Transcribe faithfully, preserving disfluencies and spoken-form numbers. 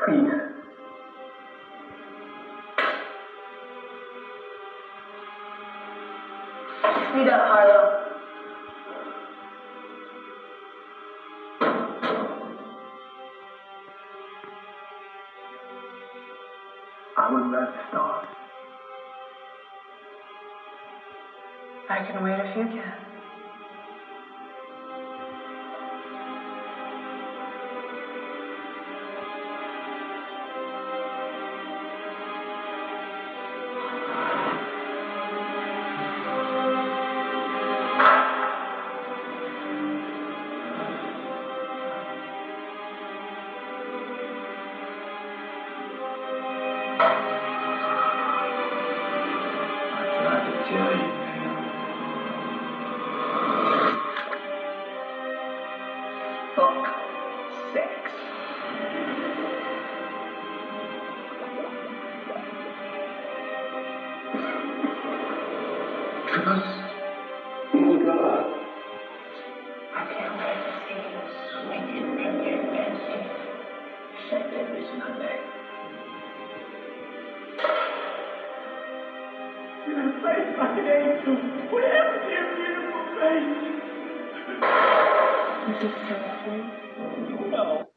Please. Speed up, Harlow. I would rather starve. I can wait if you can. I tried to tell you, man. Fuck sex. Trust in God. I can't wait to see you swinging from your fancy. Shut that bitch in my neck. Your face like an angel. What happened to your beautiful face? Is this so? No.